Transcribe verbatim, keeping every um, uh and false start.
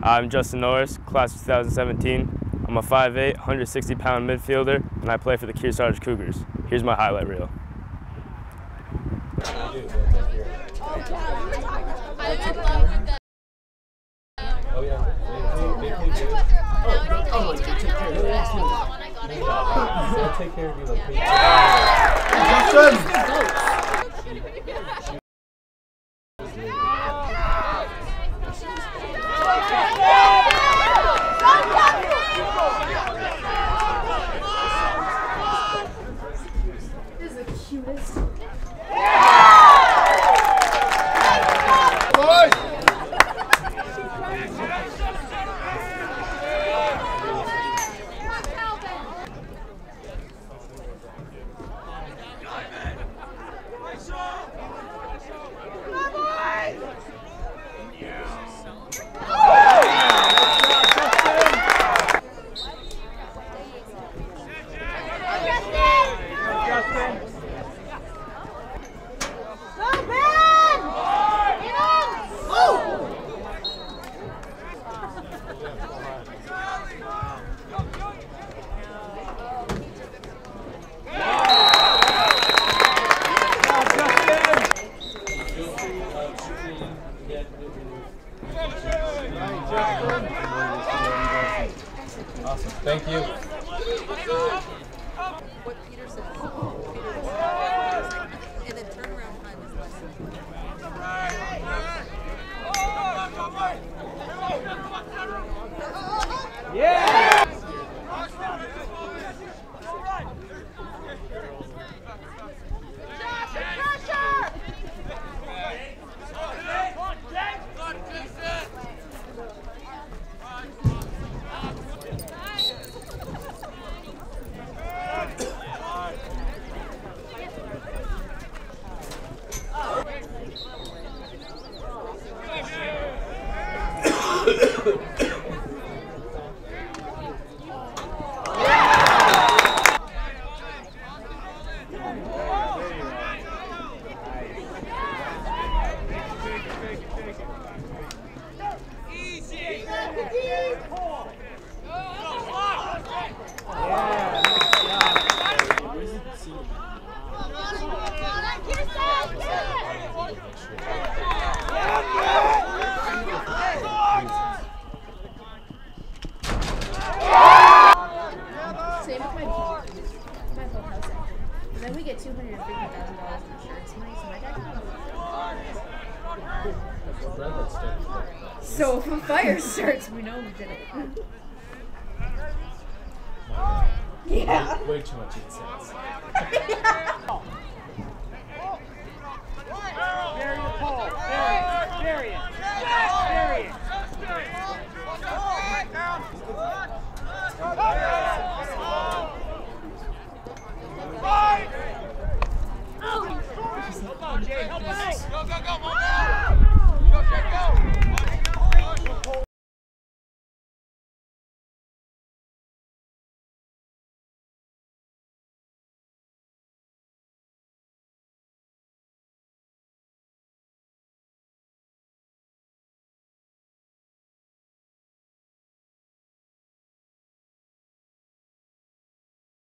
I'm Justin Norris, class of two thousand seventeen. I'm a five eight, one hundred sixty pound midfielder, and I play for the Kearsarge Cougars. Here's my highlight reel. Oh yeah. Oh, take care of you. Take care of you. This is the cutest. Awesome. Thank you. What Peter says. And then turnaround time is less. Yeah! Same with my my whole house actually. And then we get two hundred fifty thousand dollars in insurance money, so my dad can. So if a fire starts, we know we did it. Yeah. Way too much incense. Bury the pole. Bury it. Bury it. Bury it. Go, go, go,